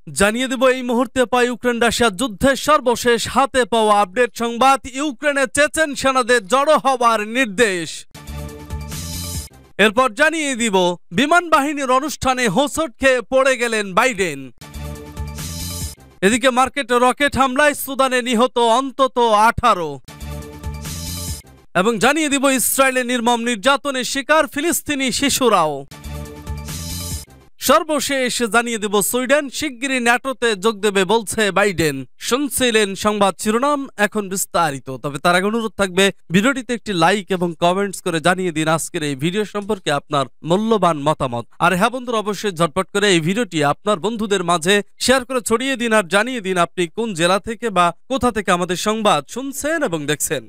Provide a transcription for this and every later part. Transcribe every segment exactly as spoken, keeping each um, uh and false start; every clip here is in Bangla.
জানিয়ে দেব এই মুহূর্তে পাই ইউক্রেন রাশিয়া যুদ্ধের সর্বশেষ হাতে পাওয়া আপডেট সংবাদ। ইউক্রেনে চেচেন সেনাদের জড়ো হওয়ার নির্দেশ। এরপর জানিয়ে দিব বিমান বাহিনীর অনুষ্ঠানে হোঁচট খেয়ে পড়ে গেলেন বাইডেন। এদিকে মার্কেটে রকেট হামলায় সুদানে নিহত অন্তত আঠারো। এবং জানিয়ে দিব ইসরায়েলের নির্মম নির্যাতনের শিকার ফিলিস্তিনি শিশুরাও। সর্বশেষ জানিয়ে দেব সুইডেন শিগগিরই ন্যাটোতে যোগ দেবে বলছে বাইডেন। শুনছিলেন সংবাদ শিরোনাম, এখন বিস্তারিত। তবে তার আগে অনুরোধ থাকবে ভিডিওটিতে একটি লাইক এবং কমেন্টস করে জানিয়ে দিন আজকের এই ভিডিও সম্পর্কে আপনার মূল্যবান মতামত। আর হ্যাঁ বন্ধুরা, অবশ্যই ঝটপট করে এই ভিডিওটি আপনার বন্ধুদের মাঝে শেয়ার করে ছড়িয়ে দিন আর জানিয়ে দিন আপনি কোন জেলা থেকে বা কোথা থেকে আমাদের সংবাদ শুনছেন এবং দেখছেন।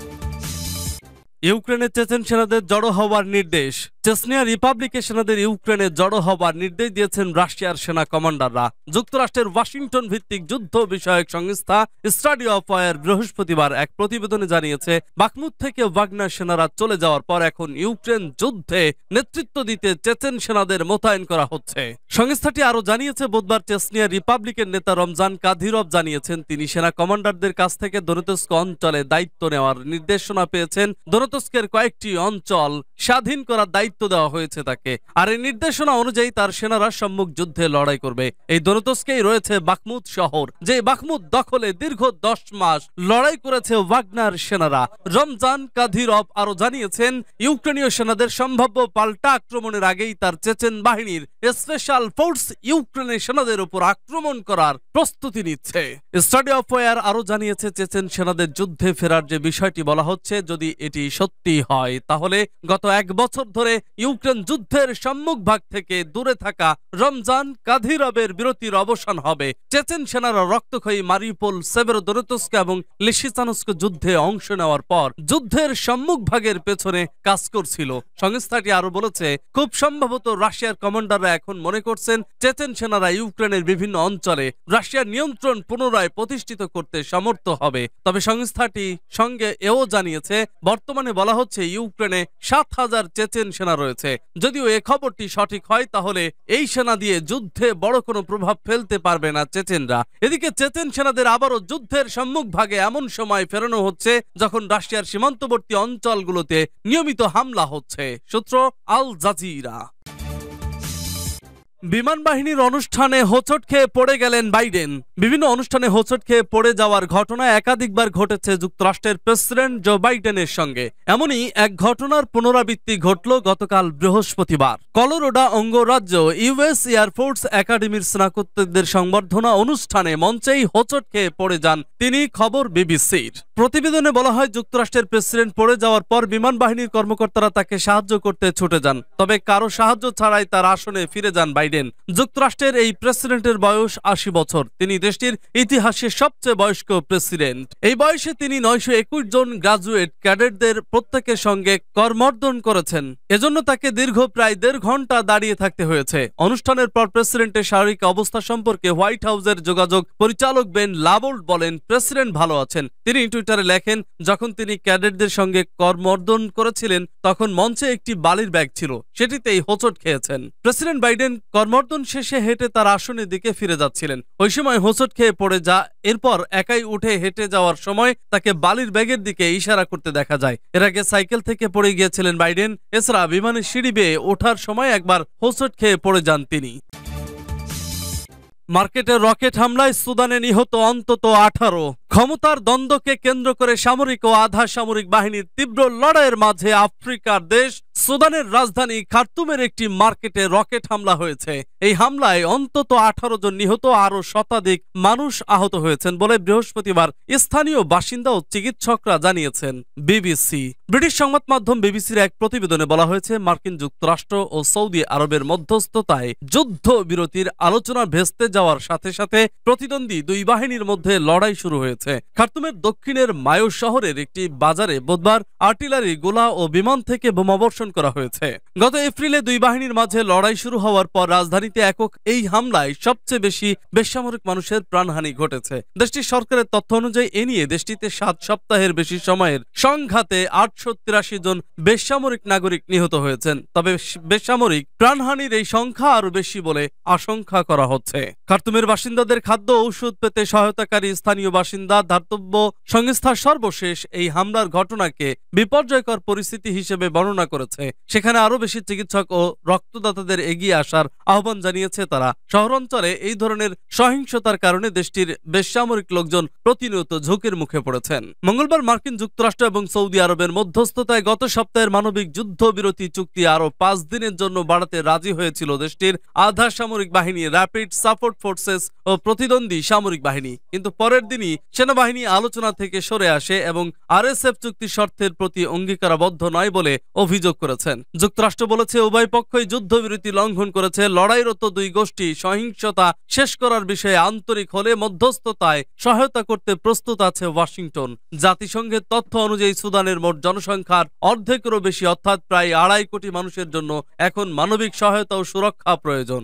ইউক্রেনের চেচেন সেনাদের জড়ো হওয়ার নির্দেশ। চেচনিয়া রিপাবলিকের সেনাদের ইউক্রেনে জড়ো হওয়ার নির্দেশ দিয়েছেন রাশিয়ার সেনা কমান্ডাররা। যুক্তরাষ্ট্রের ওয়াশিংটন ভিত্তিক যুদ্ধ বিষয়ক সংস্থা স্টাডি অফ ওয়ার বৃহস্পতিবার এক প্রতিবেদনে জানিয়েছে, বাখমুত থেকে ওয়াগনার সেনারা চলে যাওয়ার পর এখন ইউক্রেন যুদ্ধে নেতৃত্ব দিতে চেচেন সেনাদের মোতায়েন করা হচ্ছে। সংস্থাটি আরও জানিয়েছে, বুধবার চেচনিয়া রিপাবলিকের নেতা রমজান কাদিরভ জানিয়েছেন তিনি সেনা কমান্ডারদের কাছ থেকে দনেতস্ক অঞ্চলে দায়িত্ব নেওয়ার নির্দেশনা পেয়েছেন। দনেতস্কের কয়েকটি অঞ্চল স্বাধীন করার দায়িত্ব দেওয়া হয়েছে তাকে। আর এই নির্দেশনা অনুযায়ী তার সেনারা সম্মুখ যুদ্ধে লড়াই করবে। এই দনেতস্কেই রয়েছে বাখমুত শহর, যে বাখমুত দখলে দীর্ঘ দশ মাস লড়াই করেছে ওয়াগনার সেনারা। রমজান কাদিরভ আরো জানিয়েছেন, ইউক্রেনীয় সেনাদের সম্ভাব্য পাল্টা আক্রমণের আগেই তার চেচেন বাহিনীর স্পেশাল ফোর্স ইউক্রেনের সেনাদের উপর আক্রমণ করার প্রস্তুতি নিচ্ছে। স্টাডি অফ ওয়ার আরো জানিয়েছে, চেচেন সেনাদের যুদ্ধে ফেরার যে বিষয়টি বলা হচ্ছে, যদি এটি সত্যি হয় তাহলে গত এক বছর ধরে ইউক্রেন যুদ্ধের সম্মুখ ভাগ থেকে দূরে থাকা রমজান কাদিরভের বিরতির অবসান হবে। চেচেন সেনারা রক্তক্ষয়ী মারিউপোল, সেভেরোদনেতস্ক এবং লিসিচানস্ক যুদ্ধে অংশ নেওয়ার পর যুদ্ধের সম্মুখ ভাগের পেছনে কাজ করছিল। সংস্থাটি আরো বলেছে, খুব সম্ভবত রাশিয়ার কমান্ডাররা এখন মনে করছেন চেচেন সেনারা ইউক্রেনের বিভিন্ন অঞ্চলে রাশিয়ার নিয়ন্ত্রণ পুনরায় প্রতিষ্ঠিত করতে সমর্থ হবে। তবে সংস্থাটি সঙ্গে এও জানিয়েছে, বর্তমানে বলা হচ্ছে ইউক্রেনে সাত হাজার চেচেন সেনা রয়েছে। যদিও এ খবরটি সঠিক হয় তাহলে এই সেনা দিয়ে যুদ্ধে বড় কোনো প্রভাব ফেলতে পারবে না চেচেনরা। এদিকে চেচেন সেনাদের আবারও যুদ্ধের সম্মুখ ভাগে এমন সময় ফেরানো হচ্ছে যখন রাশিয়ার সীমান্তবর্তী অঞ্চলগুলোতে নিয়মিত হামলা হচ্ছে। সূত্র আল জাজিরা। বিমান বাহিনীর অনুষ্ঠানে হোঁচট খেয়ে পড়ে গেলেন বাইডেন। বিভিন্ন অনুষ্ঠানে হোঁচট খেয়ে পড়ে যাওয়ার ঘটনা একাধিকবার ঘটেছে যুক্তরাষ্ট্রের প্রেসিডেন্ট জো বাইডেনের সঙ্গে। এমনই এক ঘটনার পুনরাবৃত্তি ঘটল গতকাল বৃহস্পতিবার। কলোরাডো অঙ্গরাজ্য ইউএস এয়ারফোর্স একাডেমির স্নাতকদের সংবর্ধনা অনুষ্ঠানে মঞ্চেই হোঁচট খেয়ে পড়ে যান তিনি। খবর বিবিসির। প্রতিবেদনে বলা হয়, যুক্তরাষ্ট্রের প্রেসিডেন্ট পড়ে যাওয়ার পর বিমান বাহিনীর কর্মকর্তারা তাকে সাহায্য করতে ছুটে যান, তবে কারো সাহায্য ছাড়াই তার আসনে ফিরে যান বাইডেন। যুক্তরাষ্ট্রের এই প্রেসিডেন্টের বয়স আশি বছর। তিনি দেশটির ইতিহাসে সবচেয়ে বয়স্ক প্রেসিডেন্ট। এই বয়সে তিনি নয়শো একুশ জন গ্রাজুয়েট ক্যাডেটদের প্রত্যেকের সঙ্গে করমর্দন করেছেন। এজন্য তাকে দীর্ঘ প্রায় দেড় ঘন্টা দাঁড়িয়ে থাকতে হয়েছে। অনুষ্ঠানের পর প্রেসিডেন্টের শারীরিক অবস্থা সম্পর্কে হোয়াইট হাউসের যোগাযোগ পরিচালক বেন লাবোল্ট বলেন, প্রেসিডেন্ট ভালো আছেন। তিনি টুইটারে লেখেন, যখন তিনি ক্যাডেটদের সঙ্গে করমর্দন করেছিলেন তখন মঞ্চে একটি বালির ব্যাগ ছিল, সেটিতেই হোঁচট খেয়েছেন। প্রেসিডেন্ট বাইডেন কর্মর্দন শেষে হেঁটে তার আসনের দিকে ফিরে যাচ্ছিলেন। ওই সময় হোঁচট খেয়ে পড়ে যা এরপর একাই উঠে হেঁটে যাওয়ার সময় তাকে বালির ব্যাগের দিকে ইশারা করতে দেখা যায়। এর আগে সাইকেল থেকে পড়ে গিয়েছিলেন বাইডেন। এছাড়া বিমানের সিঁড়ি বেয়ে ওঠার সময় একবার হোঁচট খেয়ে পড়ে যান তিনি। মার্কেটে রকেট হামলায় সুদানে নিহত অন্তত আঠারো। ক্ষমতার দ্বন্দ্বকে কেন্দ্র করে সামরিক ও আধা সামরিক বাহিনীর তীব্র লড়াইয়ের মাঝে আফ্রিকার দেশ সুদানের রাজধানী খার্তুমের একটি মার্কেটে রকেট হামলা হয়েছে। এই হামলায় অন্তত আঠারো জন নিহত, আরো শতাধিক মানুষ আহত হয়েছেন বলে বৃহস্পতিবার স্থানীয় বাসিন্দা ও চিকিৎসকরা জানিয়েছেন বিবিসি। ব্রিটিশ সংবাদ মাধ্যম বিবিসির এক প্রতিবেদনে বলা হয়েছে, মার্কিন যুক্তরাষ্ট্র ও সৌদি আরবের মধ্যস্থতায় যুদ্ধ বিরতির আলোচনা ভেস্তে যাওয়ার সাথে সাথে প্রতিদ্বন্দ্বী দুই বাহিনীর মধ্যে লড়াই শুরু হয়েছে। খার্তুমের দক্ষিণের মায়ো শহরের একটি বাজারে বুধবার আর্টিলারি, গোলা ও বিমান থেকে বোমাবর্ষণ করা হয়েছে। গত এপ্রিলে দুই বাহিনীর মাঝে লড়াই শুরু হওয়ার পর রাজধানীতে একক এই হামলায় সবচেয়ে বেশি বেসামরিক মানুষের প্রাণহানি ঘটেছে। দেশটির সরকারের তথ্য অনুযায়ী এ নিয়ে দেশটিতে সাত সপ্তাহের বেশি সময়ের সংঘাতে আটশো তিরাশি জন বেসামরিক নাগরিক নিহত হয়েছেন। তবে বেসামরিক প্রাণহানির এই সংখ্যা আরো বেশি বলে আশঙ্কা করা হচ্ছে। খার্তুমের বাসিন্দাদের খাদ্য ঔষধ পেতে সহায়তাকারী স্থানীয় বাসিন্দা ধাতব্য সংস্থার সর্বশেষ এই হামলার ঘটনাকে বিপর্যয়কর পরিস্থিতি হিসেবে বর্ণনা করেছে। সেখানে আরও বেশি চিকিৎসক ও রক্তদাতাদের এগিয়ে আসার আহ্বান জানিয়েছে তারা। শহরাঞ্চলে এই ধরনের সহিংসতার কারণে দেশটির বেসামরিক লোকজন প্রতিনিয়ত ঝুঁকির মুখে পড়েছেন। মঙ্গলবার মার্কিন যুক্তরাষ্ট্র এবং সৌদি আরবের মধ্যস্থতায় গত সপ্তাহের মানবিক যুদ্ধবিরতি চুক্তি আরও পাঁচ দিনের জন্য বাড়াতে রাজি হয়েছিল দেশটির আধা সামরিক বাহিনী, র্যাপিড সাপোর্ট ফোর্সেস ও প্রতিদ্বন্দ্বী সামরিক বাহিনী। কিন্তু পরের দিনই সেনাবাহিনী আলোচনা থেকে সরে আসে এবং আরএসএফ চুক্তি শর্তের প্রতি অঙ্গীকারাবদ্ধ নয় বলে অভিযোগ করেছেন। যুক্তরাষ্ট্র বলেছে উভয় পক্ষই যুদ্ধবিরতি লঙ্ঘন করেছে। লড়াইরত দুই গোষ্ঠী সহিংসতা শেষ করার বিষয়ে আন্তরিক হলে মধ্যস্থতায় সহায়তা করতে প্রস্তুত আছে ওয়াশিংটন। জাতিসংঘের তথ্য অনুযায়ী সুদানের মোট জনসংখ্যার অর্ধেকেরও বেশি অর্থাৎ প্রায় আড়াই কোটি মানুষের জন্য এখন মানবিক সহায়তা ও সুরক্ষা প্রয়োজন।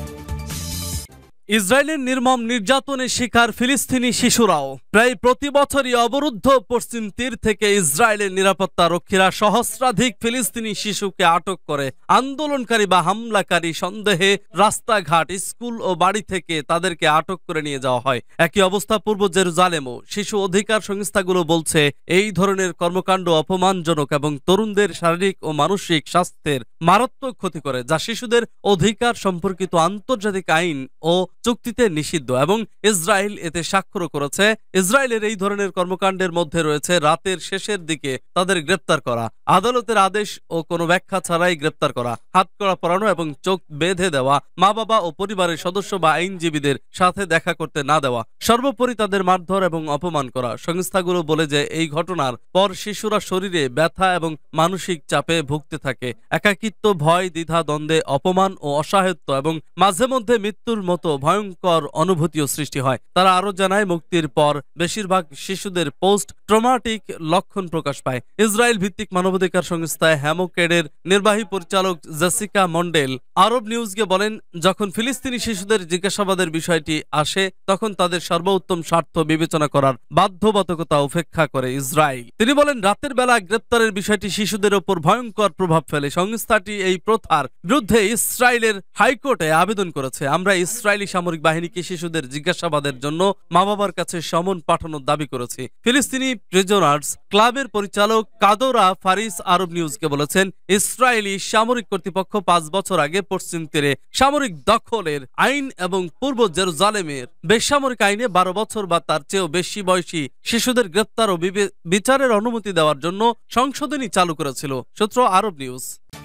ইসরায়েলের নির্মম নির্যাতনের শিকার ফিলিস্তিনি শিশুরাও। প্রায় প্রতি বছরই অবরুদ্ধ পশ্চিম তীর থেকে ইসরায়েলের নিরাপত্তা রক্ষীরা সহস্রাধিক ফিলিস্তিনি শিশুকে আটক করে আন্দোলনকারী বা হামলাকারী সন্দেহে রাস্তাঘাট, স্কুল ও বাড়ি থেকে তাদেরকে আটক করে নিয়ে যাওয়া হয়। একই অবস্থা পূর্ব জেরুজালেমও। শিশু অধিকার সংস্থাগুলো বলছে এই ধরনের কর্মকাণ্ড অপমানজনক এবং তরুণদের শারীরিক ও মানসিক স্বাস্থ্যের মারাত্মক ক্ষতি করে, যা শিশুদের অধিকার সম্পর্কিত আন্তর্জাতিক আইন ও চুক্তিতে নিষিদ্ধ এবং ইসরায়েল এতে স্বাক্ষর করেছে। ইসরায়েলের এই ধরনের কর্মকাণ্ডের মধ্যে রয়েছে রাতের শেষের দিকে তাদের গ্রেপ্তার করা, আদালতের আদেশ ও কোনো ব্যাখ্যা ছাড়াই গ্রেপ্তার করা, হাতকড়া পরানো এবং চোখ বেঁধে দেওয়া, মা বাবা ও পরিবারের সদস্য বা আইনজীবীদের সাথে দেখা করতে না দেওয়া, সর্বোপরি তাদের মারধর এবং অপমান করা। সংস্থাগুলো বলে যে এই ঘটনার পর শিশুরা শরীরে ব্যথা এবং মানসিক চাপে ভুগতে থাকে, একাকিত্ব, ভয়, দ্বিধা, দ্বন্দ্বে, অপমান ও অসহায়ত্ব এবং মাঝে মধ্যে মৃত্যুর মতো ভয়ঙ্কর অনুভূতিও সৃষ্টি হয়। তারা আরো জানায় মুক্তির পর বেশিরভাগ শিশুদের পোস্ট ট্রমাটিক লক্ষণ প্রকাশ পায়। ইসরায়েল ভিত্তিক মানবাধিকার সংস্থা হ্যামোকেডের নির্বাহী পরিচালক জেসিকা মন্ডেল আরব নিউজকে বলেন, যখন ফিলিস্তিনি শিশুদের জিজ্ঞাসাবাদের বিষয়টি আসে তখন তাদের সর্বোত্তম স্বার্থ বিবেচনা করার বাধ্যবাধকতা উপেক্ষা করে ইসরায়েল। তিনি বলেন, রাতের বেলা গ্রেপ্তারের বিষয়টি শিশুদের ওপর ভয়ঙ্কর প্রভাব ফেলে। সংস্থাটি এই প্রথার বিরুদ্ধে ইসরায়েলের হাইকোর্টে আবেদন করেছে। আমরা ইসরায়েলি সামরিক বাহিনীকে শিশুদের জিজ্ঞাসাবাদের জন্য মা বাবার কাছে সমন পাঠানোর দাবি করেছি। ফিলিস্তিনি প্রিজনার্স ক্লাবের পরিচালক কাদোরা ফারিস আরব নিউজকে বলেছেন, ইসরায়েলি সামরিক কর্তৃপক্ষ পাঁচ বছর আগে পশ্চিম তীরে সামরিক দখলের আইন এবং পূর্ব জেরুজালেমের বেসামরিক আইনে বারো বছর বা তার চেয়েও বেশি বয়সী শিশুদের গ্রেপ্তার ও বিচারের অনুমতি দেওয়ার জন্য সংশোধনী চালু করেছিল। সূত্র আরব নিউজ।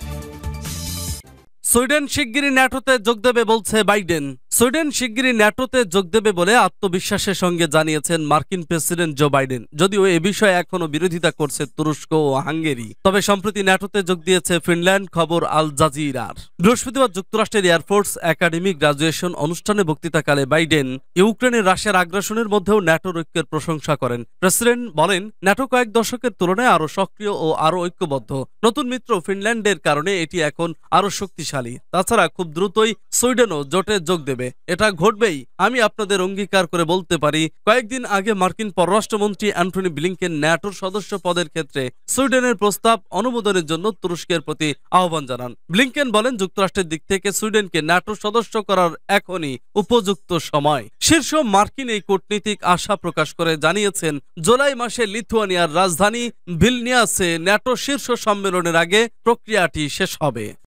সুইডেন শিগগিরই ন্যাটোতে যোগ দেবে বলছে বাইডেন। সুইডেন শিগগিরই ন্যাটোতে যোগ দেবে বলে আত্মবিশ্বাসের সঙ্গে জানিয়েছেন মার্কিন প্রেসিডেন্ট জো বাইডেন। যদিও এ বিষয়ে এখনো বিরোধিতা করছে তুরস্ক ও হাঙ্গেরি, তবে সম্প্রতি ন্যাটোতে যোগ দিয়েছে ফিনল্যান্ড। খবর আল জাজিরার। বৃহস্পতিবার যুক্তরাষ্ট্রের এয়ারফোর্স একাডেমি গ্রাজুয়েশন অনুষ্ঠানে বক্তৃতাকালে বাইডেন ইউক্রেনের রাশিয়ার আগ্রাসনের মধ্যেও ন্যাটোর ঐক্যের প্রশংসা করেন। প্রেসিডেন্ট বলেন, ন্যাটো কয়েক দশকের তুলনায় আরো সক্রিয় ও আরো ঐক্যবদ্ধ। নতুন মিত্র ফিনল্যান্ডের কারণে এটি এখন আরো শক্তিশালী। তাছাড়া খুব দ্রুতই সুইডেনও জোটে যোগ দেবে। এটা ঘটবেই, আমি আপনাদের অঙ্গীকার করে বলতে পারি। কয়েকদিন আগে মার্কিন পররাষ্ট্রমন্ত্রী অ্যান্টনি ব্লিংকেন ন্যাটোর সদস্য পদের ক্ষেত্রে সুইডেনের প্রস্তাব অনুমোদনের জন্য তুরস্কের প্রতি আহ্বান জানান। ব্লিংকেন বলেন, যুক্তরাষ্ট্রের দিক থেকে সুইডেনকে ন্যাটোর সদস্য করার এখনই উপযুক্ত সময়। শীর্ষ মার্কিন এই কূটনীতিক আশা প্রকাশ করে জানিয়েছেন, জুলাই মাসে লিথুয়ানিয়ার রাজধানী ভিলনিয়াসে ন্যাটো শীর্ষ সম্মেলনের আগে প্রক্রিয়াটি শেষ হবে।